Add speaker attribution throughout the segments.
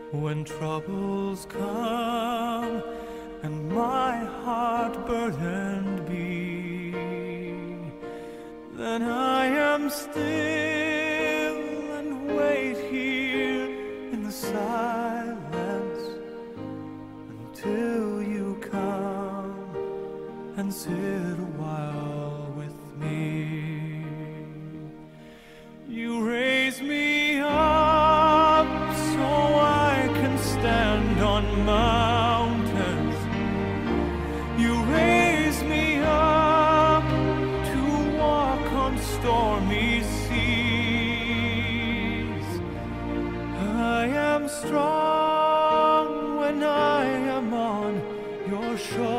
Speaker 1: When troubles come and my heart burdened be, then I am still and wait here in the silence until you come and sit a while with me. You raise me up so I can stand on mountains. You raise me up to walk on stormy seas. I am strong when I am on your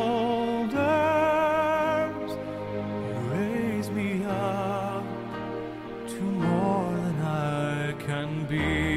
Speaker 1: shoulders. You raise me up to more than I can be.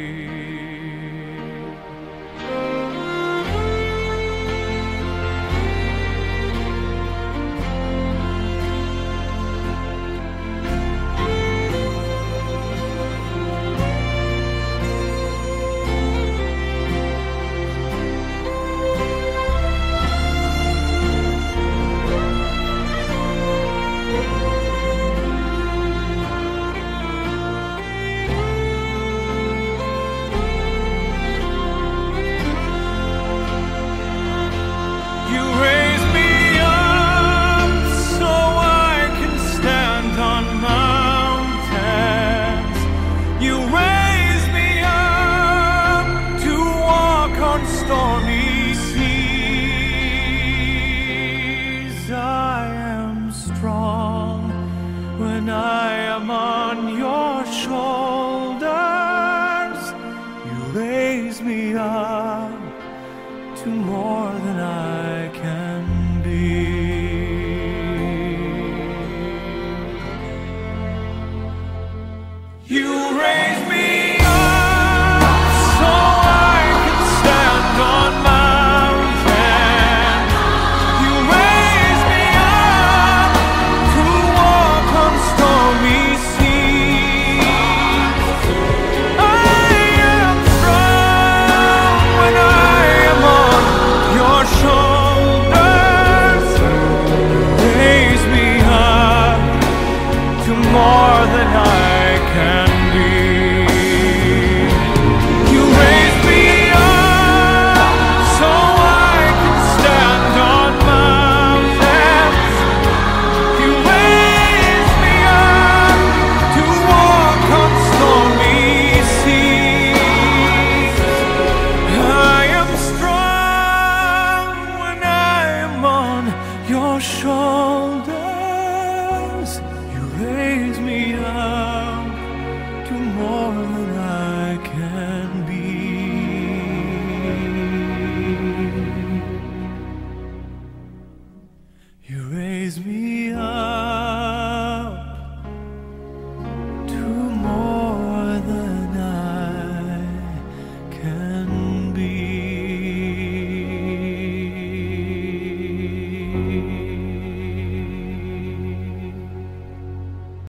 Speaker 1: Stormy seas, I am strong when I am on your shoulders. You raise me up to more than I